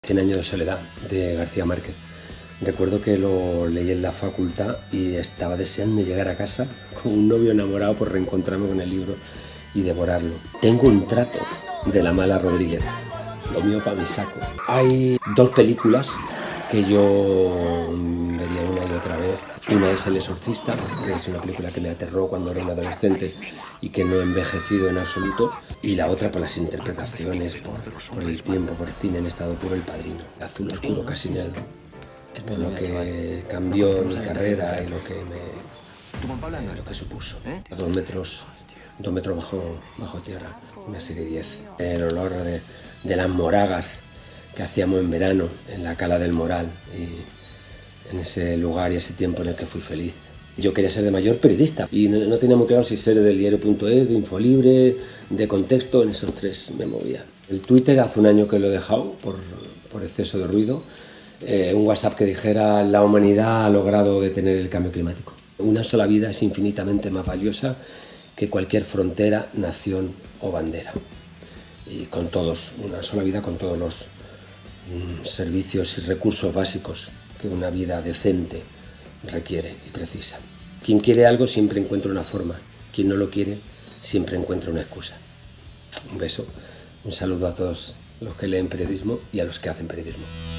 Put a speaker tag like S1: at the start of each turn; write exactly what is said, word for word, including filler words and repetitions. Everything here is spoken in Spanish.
S1: Cien años de soledad, de García Márquez. Recuerdo que lo leí en la facultad y estaba deseando llegar a casa con un novio enamorado por reencontrarme con el libro y devorarlo. Tengo un trato de la mala Rodríguez, lo mío para mi saco. Hay dos películas que yo vería una y otra vez. Una es El Exorcista, que es una película que me aterró cuando era un adolescente y que no he envejecido en absoluto. Y la otra por las interpretaciones, por, por el tiempo, por cine en estado puro, El Padrino. Azul oscuro, casi negro. Por lo que cambió mi carrera y lo que me eh, lo que supuso. Dos metros, dos metros bajo, bajo tierra, una serie diez. El olor de, de las moragas que hacíamos en verano en la Cala del Moral y en ese lugar y ese tiempo en el que fui feliz. Yo quería ser de mayor periodista y no, no tenía muy claro si ser del diario punto es, de Infolibre, de Contexto, en esos tres me movía. El Twitter hace un año que lo he dejado por, por exceso de ruido. Eh, un WhatsApp que dijera: la humanidad ha logrado detener el cambio climático. Una sola vida es infinitamente más valiosa que cualquier frontera, nación o bandera. Y con todos, una sola vida con todos los mm, servicios y recursos básicos que una vida decente requiere y precisa. Quien quiere algo siempre encuentra una forma, quien no lo quiere siempre encuentra una excusa. Un beso, un saludo a todos los que leen periodismo y a los que hacen periodismo.